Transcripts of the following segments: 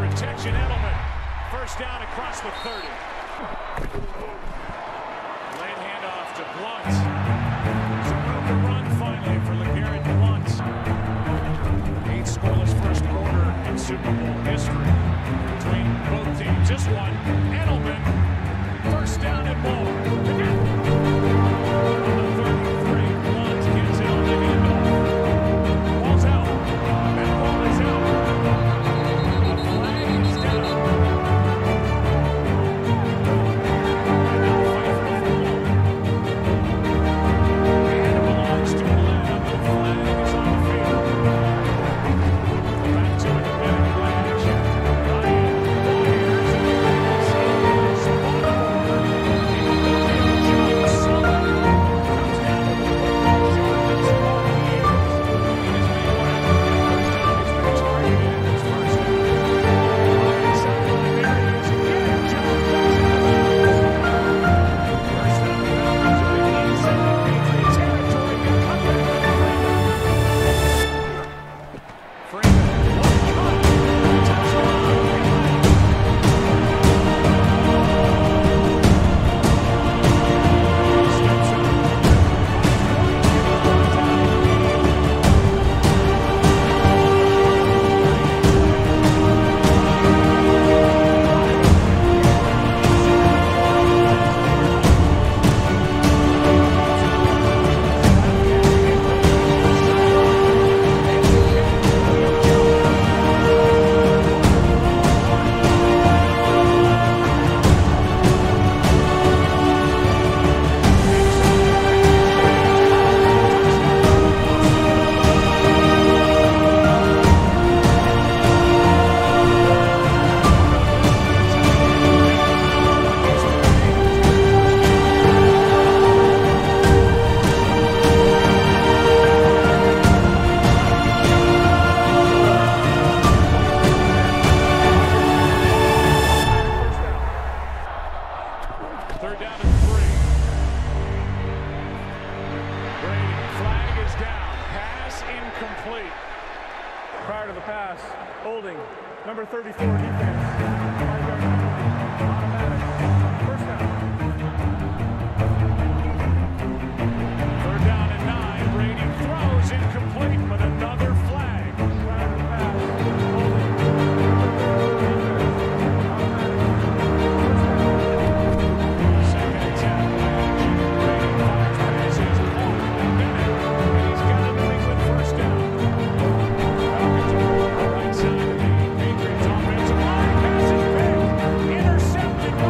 protection, Edelman. First down across the 30. Late handoff to Blunt. Some room to run finally for LeGarrette Blunt. 8 scoreless first quarter in Super Bowl history between both teams. This one, Edelman. First down and more. On the 33, Blunt gets it on the handoff. Ball's out. That ball is out. A flag is down. And now fight for the football. And it belongs to Glenn. The flag is on the field. Back to it again. Glenn action. Ryan Myers and third down and 3. Brady, flag is down. Pass incomplete. Prior to the pass, holding, number 34 defense. Automatic. First down. Third down and 9. Brady throws incomplete, but another flag. Prior to the pass, holding, Second attempt. Brady fires passes. Caught. Bennett. And he's got a New England first down. Falcons are right side of the Patriots offensive line. Pass is picked. Intercepted by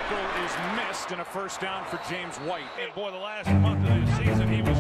tackle is missed and a first down for James White. And boy, the last month of the season, he was